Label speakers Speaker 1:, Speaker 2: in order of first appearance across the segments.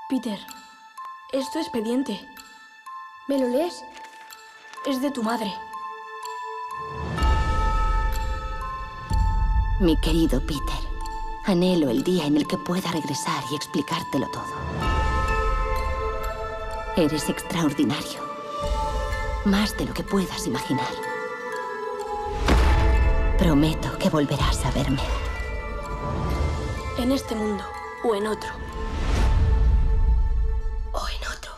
Speaker 1: Peter, es tu expediente.
Speaker 2: ¿Me lo lees?
Speaker 1: Es de tu madre.
Speaker 3: Mi querido Peter, anhelo el día en el que pueda regresar y explicártelo todo. Eres extraordinario. Más de lo que puedas imaginar. Prometo que volverás a verme.
Speaker 1: En este mundo o en otro. O en otro.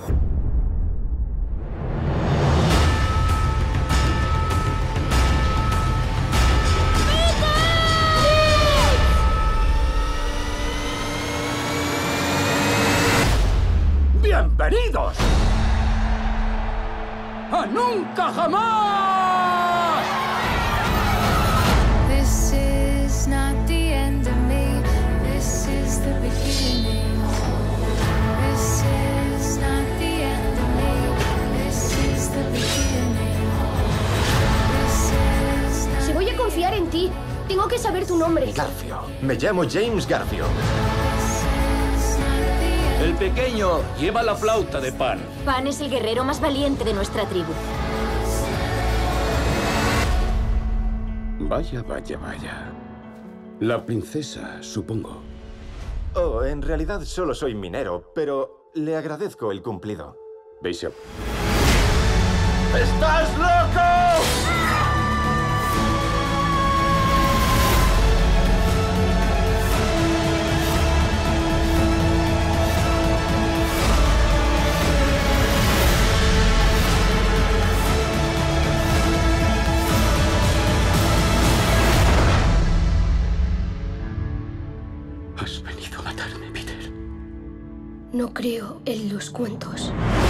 Speaker 4: ¡Bienvenidos! ¡A nunca jamás!
Speaker 5: This is not the end of me. This is the beginning. This is not the end of me. This is the beginning. This is not.
Speaker 2: Si voy a confiar en ti, tengo que saber tu nombre.
Speaker 6: Garfio. Me llamo James Garfio.
Speaker 4: El pequeño lleva la flauta de Pan.
Speaker 3: Pan es el guerrero más valiente de nuestra tribu.
Speaker 7: Vaya, vaya, vaya. La princesa, supongo.
Speaker 6: Oh, en realidad solo soy minero, pero le agradezco el cumplido.
Speaker 7: Bishop.
Speaker 6: ¡Estás loco!
Speaker 7: Has venido a matarme, Peter.
Speaker 2: No creo en los cuentos.